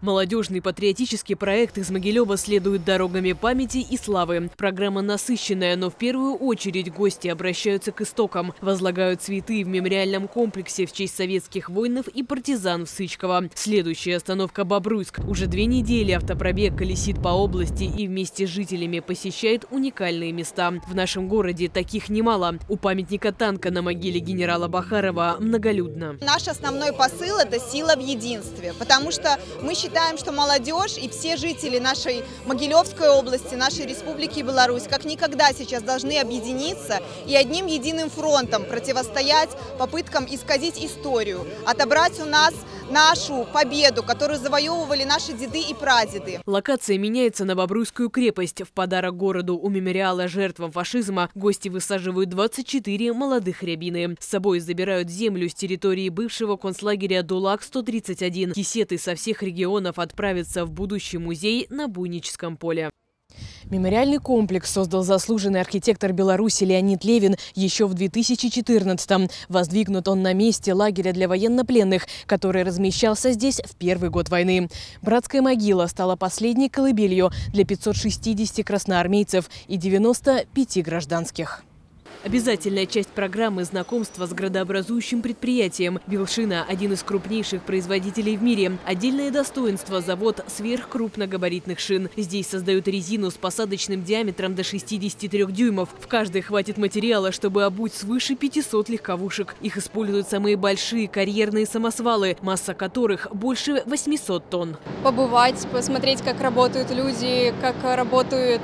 Молодежный патриотический проект из Могилева следует дорогами памяти и славы. Программа насыщенная, но в первую очередь гости обращаются к истокам. Возлагают цветы в мемориальном комплексе в честь советских воинов и партизан в Сычково. Следующая остановка Бобруйск. Уже 2 недели автопробег колесит по области и вместе с жителями посещает уникальные места. В нашем городе таких немало. У памятника танка на могиле генерала Бахарова многолюдно. Наш основной посыл – это сила в единстве, потому что мы считаем, что молодежь и все жители нашей Могилевской области, нашей Республики Беларусь как никогда сейчас должны объединиться и одним единым фронтом противостоять попыткам исказить историю, отобрать у нас нашу победу, которую завоевывали наши деды и прадеды. Локация меняется на Бобруйскую крепость. В подарок городу у мемориала жертвам фашизма гости высаживают 24 молодых рябины. С собой забирают землю с территории бывшего концлагеря ДУЛАГ-131. Кисеты со всех регионов отправятся в будущий музей на Буйническом поле. Мемориальный комплекс создал заслуженный архитектор Беларуси Леонид Левин еще в 2014-м. Воздвигнут он на месте лагеря для военнопленных, который размещался здесь в первый год войны. Братская могила стала последней колыбелью для 560 красноармейцев и 95 гражданских. Обязательная часть программы – знакомство с градообразующим предприятием. Белшина – один из крупнейших производителей в мире. Отдельное достоинство – завод сверхкрупногабаритных шин. Здесь создают резину с посадочным диаметром до 63 дюймов. В каждой хватит материала, чтобы обуть свыше 500 легковушек. Их используют самые большие карьерные самосвалы, масса которых больше 800 тонн. Побывать, посмотреть, как работают люди, как работают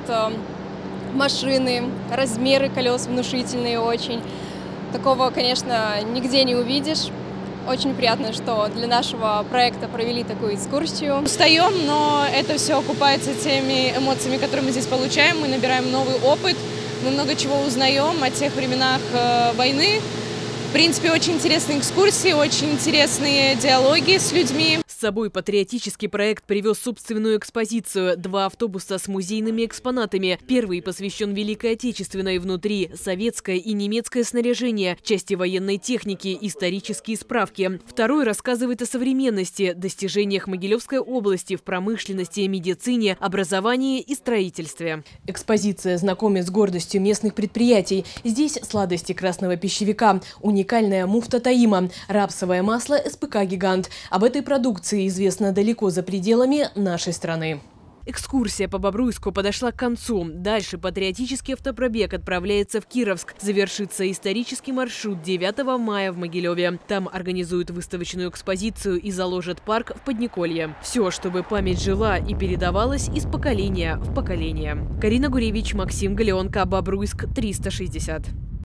машины, размеры колес внушительные очень. Такого, конечно, нигде не увидишь. Очень приятно, что для нашего проекта провели такую экскурсию. Устаем, но это все окупается теми эмоциями, которые мы здесь получаем. Мы набираем новый опыт, мы много чего узнаем о тех временах войны. В принципе, очень интересные экскурсии, очень интересные диалоги с людьми. С собой патриотический проект привез собственную экспозицию. 2 автобуса с музейными экспонатами. Первый посвящен Великой Отечественной, внутри советское и немецкое снаряжение, части военной техники, исторические справки. Второй рассказывает о современности, достижениях Могилевской области в промышленности, медицине, образовании и строительстве. Экспозиция знакомит с гордостью местных предприятий. Здесь сладости красного пищевика, уникальная муфта Таима, рапсовое масло СПК «Гигант». Об этой продукции известно далеко за пределами нашей страны. Экскурсия по Бобруйску подошла к концу. Дальше патриотический автопробег отправляется в Кировск. Завершится исторический маршрут 9 мая в Могилеве. Там организуют выставочную экспозицию и заложат парк в Подниколье. Все, чтобы память жила и передавалась из поколения в поколение. Карина Гуревич, Максим Галеонко, Бобруйск, 360.